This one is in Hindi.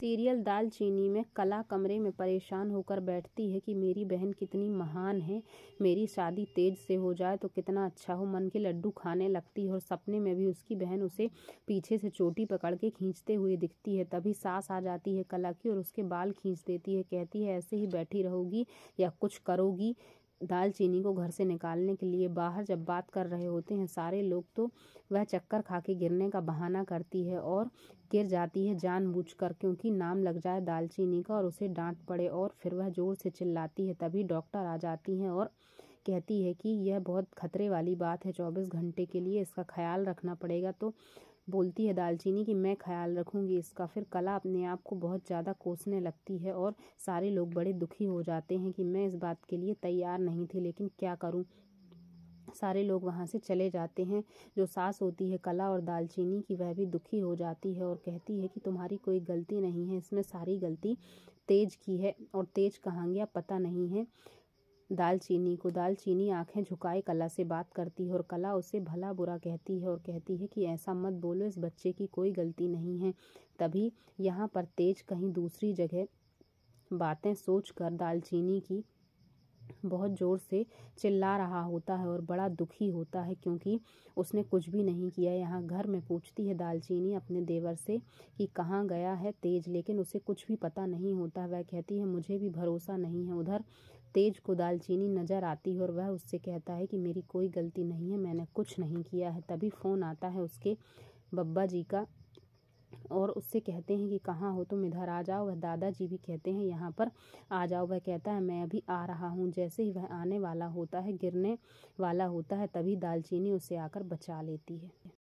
सीरियल दालचीनी में कला कमरे में परेशान होकर बैठती है कि मेरी बहन कितनी महान है, मेरी शादी तेज से हो जाए तो कितना अच्छा हो। मन के लड्डू खाने लगती है और सपने में भी उसकी बहन उसे पीछे से चोटी पकड़ के खींचते हुए दिखती है। तभी सास आ जाती है कला की और उसके बाल खींच देती है। कहती है ऐसे ही बैठी रहोगी या कुछ करोगी। दालचीनी को घर से निकालने के लिए बाहर जब बात कर रहे होते हैं सारे लोग तो वह चक्कर खा के गिरने का बहाना करती है और गिर जाती है जानबूझकर, क्योंकि नाम लग जाए दालचीनी का और उसे डांट पड़े, और फिर वह जोर से चिल्लाती है। तभी डॉक्टर आ जाती हैं और कहती है कि यह बहुत खतरे वाली बात है, 24 घंटे के लिए इसका ख्याल रखना पड़ेगा। तो बोलती है दालचीनी कि मैं ख्याल रखूंगी इसका। फिर कला अपने आप को बहुत ज़्यादा कोसने लगती है और सारे लोग बड़े दुखी हो जाते हैं कि मैं इस बात के लिए तैयार नहीं थी, लेकिन क्या करूं। सारे लोग वहां से चले जाते हैं। जो सास होती है कला और दालचीनी की, वह भी दुखी हो जाती है और कहती है कि तुम्हारी कोई गलती नहीं है, इसमें सारी गलती तेज की है, और तेज कहाँ गया पता नहीं है दालचीनी को। दालचीनी आंखें झुकाए कला से बात करती है और कला उसे भला बुरा कहती है और कहती है कि ऐसा मत बोलो, इस बच्चे की कोई गलती नहीं है। तभी यहाँ पर तेज कहीं दूसरी जगह बातें सोचकर दालचीनी की बहुत ज़ोर से चिल्ला रहा होता है और बड़ा दुखी होता है, क्योंकि उसने कुछ भी नहीं किया। यहाँ घर में पूछती है दालचीनी अपने देवर से कि कहाँ गया है तेज, लेकिन उसे कुछ भी पता नहीं होता। वह कहती है मुझे भी भरोसा नहीं है। उधर तेज को दालचीनी नज़र आती है और वह उससे कहता है कि मेरी कोई गलती नहीं है, मैंने कुछ नहीं किया है। तभी फ़ोन आता है उसके बब्बा जी का और उससे कहते हैं कि कहाँ हो तुम, इधर आ जाओ। वह दादाजी भी कहते हैं यहाँ पर आ जाओ। वह कहता है मैं अभी आ रहा हूँ। जैसे ही वह आने वाला होता है, गिरने वाला होता है, तभी दालचीनी उसे आकर बचा लेती है।